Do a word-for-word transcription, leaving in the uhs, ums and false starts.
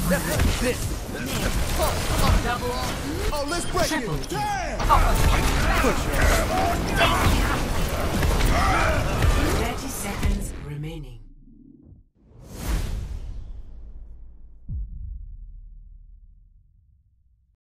Double. Oh, let's break Triple. it. Damn! Oh. Put your